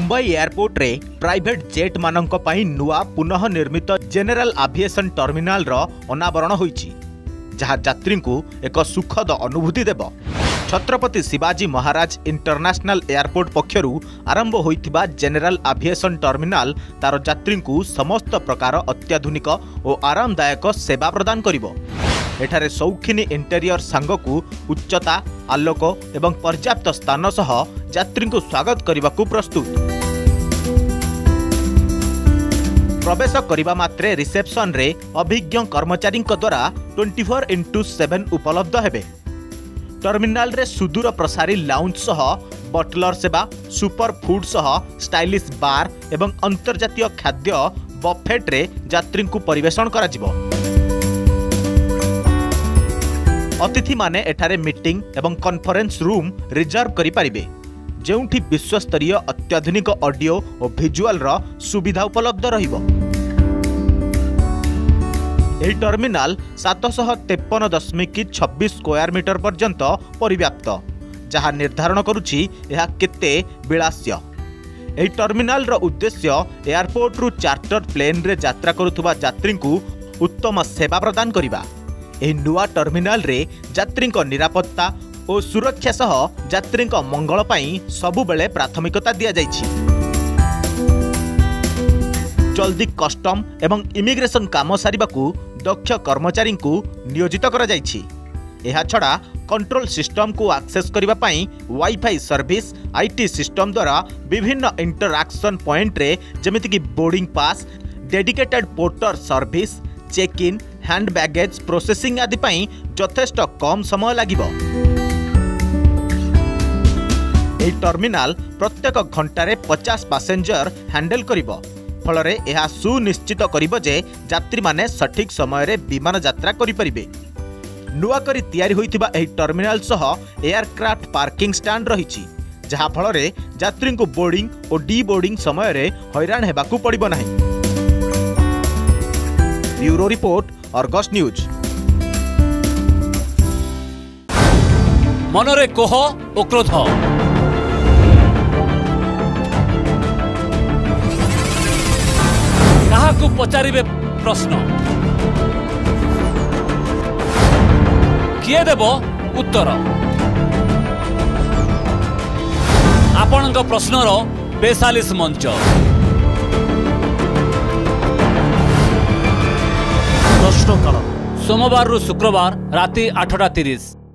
Mumbai airport रे private jet मानक पई नुआ पुनः निर्मित जेनेरल एविएशन टर्मिनाल रो अनावरण होईची, जहाँ यात्री को एक सुखद अनुभूति देव। छत्रपति शिवाजी महाराज इंटरनेशनल एयरपोर्ट पक्षरु आरंभ होइथिबा जेनेरल एविएशन टर्मिनाल तार यात्री को समस्त प्रकार अत्याधुनिक और आरामदायक सेवा प्रदान करिवो। एठारे सौखिनी इंटेरियर सांगकु उच्चता, आलोक एवं पर्याप्त स्थान सह यात्री को स्वागत करने प्रस्तुत। प्रवेश करने मात्रे रिसेप्शन रे अभिज्ञ कर्मचारी द्वारा 24x7 उपलब्ध हेबे। टर्मिनाल रे सुदूर प्रसारी लाउंज सह बटलर सेवा, सुपर फूड सह स्टाइलिश बार एवं अंतर्जातीय खाद्य बफेट रे यात्री को परिवेषण करा जिवो। अतिथि माने एठारे मीटिंग एवं कॉन्फ्रेंस रूम रिजर्व करि परिबे, जेउठी विश्वस्तरीय अत्याधुनिक ऑडियो और विजुअल रो सुविधा उपलब्ध रहिबो। एही टर्मिनाल 753.26 स्क्वायर मीटर पर्यंत परिव्याप्त, जहाँ निर्धारण करुछि यह केते विलास्य। एही टर्मिनाल रो उद्देश्य एयरपोर्ट रु चार्टर प्लेन रे यात्रा करुथुबा यात्री को उत्तम सेवा प्रदान करिबा। एही नुआ टर्मिनाल रे यात्री निरापत्ता और सुरक्षा सह यात्री मंगल पई सबु बेले प्राथमिकता दिया जाइछि। जल्दी कस्टम एवं इमिग्रेशन काम सारिबाकू दक्ष कर्मचारी को नियोजित करा जाइछि। एहा छड़ा कंट्रोल सिस्टम को एक्सेस करिबा पई वाईफाई सर्विस, आईटी सिस्टम द्वारा विभिन्न इंटरैक्शन पॉइंट रे जेमिति कि boarding pass, dedicated porter service, check in, hand baggage processing आदि पई यथेष्ट कम समय लागिबो। एही टर्मिनाल प्रत्येक घंटारे 50 पैसेंजर हैंडल करिबो, फलरे यह सुनिश्चित करिबो जे यात्री माने सठिक समय रे विमान यात्रा करि परिबे। नुआ करी तयारी होइथिबा एही टर्मिनाल सह एयरक्राफ्ट पार्किंग स्टैंड रहिछि, जहाँ फलरे यात्री को बोर्डिंग और डी बोर्डिंग समय रे हैरान हेबाकू पड़िबो नाही। Bureau report, Argus news. मनरे कोह ओ क्रोध, काहाकू पचारिबे प्रश्न, किए देबो उत्तर। आपणक प्रश्नर बेसालिस मंच प्रश्नकाल, सोमवार रु शुक्रवार राति 8:30।